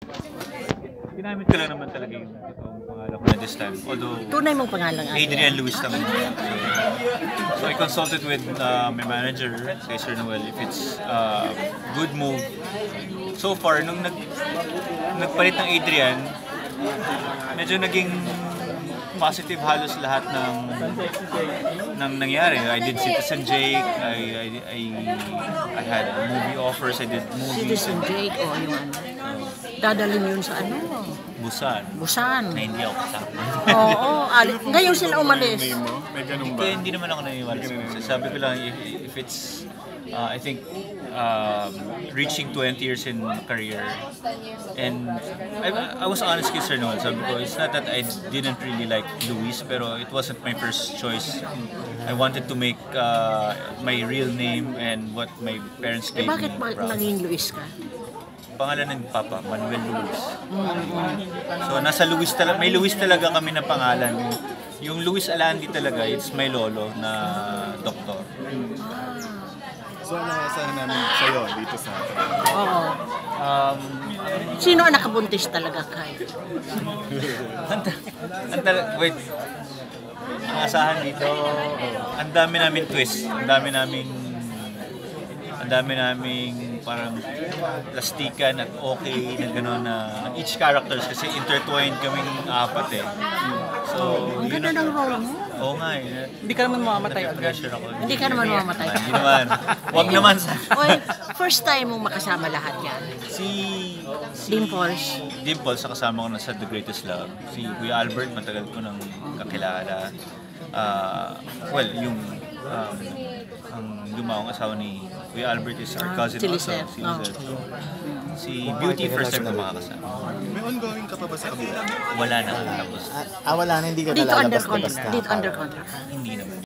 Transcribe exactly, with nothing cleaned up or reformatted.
Ginamit ko lang naman talaga yung totoong pangalan ko na this time. Although, Tunay mong pangalan nga. Adrian Luis lang naman. So, I consulted with uh, my manager, kay Sir Noel, if it's uh, good move. So far, nung nag, nagpalit ng Adrian, medyo naging positive halos lahat ng ng nangyari. I did Citizen Jake, I, I, I, I had movie offers, I did movies. Citizen Jake, o oh, yung ano. Dadalhin yun sa ano? Busan. Busan. Na hindi ako kasama. Oo, ali- ngayon sila umalis. May ganun ba? Hindi, hindi naman ako naniniwala. Sabi ko lang, if, if it's, uh, I think, um, reaching twenty years in career, and I, I was honest with Sir Noel, sabi ko, it's not that I didn't really like Luis, pero it wasn't my first choice. I wanted to make uh, my real name and what my parents Eh gave bakit me ba proud. naging Luis ka? Pangalan ng Papa, Manuel Luis. So nasa Luis talaga, may Luis talaga kami na pangalan. Yung Luis Alandi talaga, it's my lolo na doktor. So ano asahan namin sa'yo dito sa Oo. Um, Sino ang nakabuntis talaga kay? anta, anta, wait. Ang asahan dito, ang dami namin twist. Ang dami namin ang dami naming parang plastikan at okay na gano'n na each characters kasi intertwined kaming apat eh. So, Ang yun ganda ang- ng role mo. Oo nga eh. Hindi ka naman mamamatay agad. Pressure ako. Hindi ka naman mamamatay. Hindi naman. Wag naman sa... Oy, first time mong makasama lahat yan. Si... si Dimples. Dimples, sa kasama ko na sa The Greatest Love. Si Kuya Albert, matagal ko nang kakilala. Ah, well, yung... Um, ang lumawang asawa ni Kuya Albert is our cousin si also. Lizette. Si Oh. Lizette. Si Beauty, first time ko makakasama. May ongoing ka pa ba sa kabila? Wala na. Tapos, Ah, wala na, hindi ka Dito under nalalabas-labas contract. ka. Dito under contract. hindi naman.